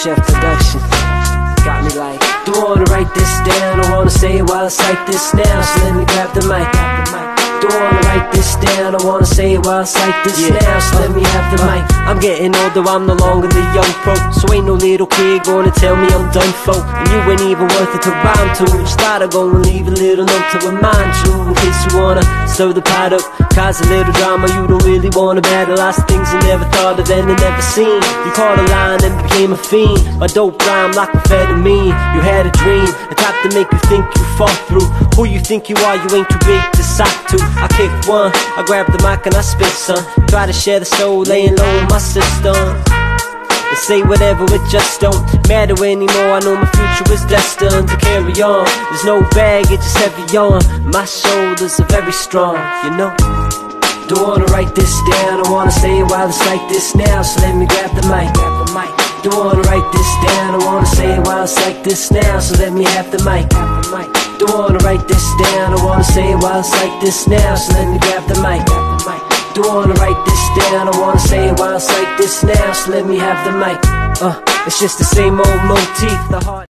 Chef Production. Got me like, don't wanna write this down, I wanna say it while I cite this now, so let me grab the mic. Don't wanna write this down, I wanna say it while I cite this now, so let me have the mic. I'm getting older, I'm no longer the young pro, so ain't no little kid gonna tell me I'm done for. And you ain't even worth it to rhyme to, just thought I'd go and leave a little note to remind you, in case you wanna stir the pot up, cause a little drama you don't really wanna battle. Lots of things you never thought of and never seen. You caught a line and became a fiend. My dope rhyme like amphetamine. You had a dream, the type to make you think you fall through. Who you think you are, you ain't too big to sock to. I kick one, I grab the mic and I spit son. Try to share the soul, laying low in my system. They say whatever, it just don't matter anymore. I know my future is destined to carry on. There's no baggage, it's heavy on. My shoulders are very strong, you know. Don't wanna write this down, I wanna say it while I cite this now, so let me grab the mic. Don't wanna write this down, I wanna say it while I cite this now, so let me have the mic. Don't wanna write this down, I wanna say it while I cite this now, so let me grab the mic. Don't wanna write this down, I wanna say it while I cite this now, so let me have the mic. It's just the same old motif, the heart.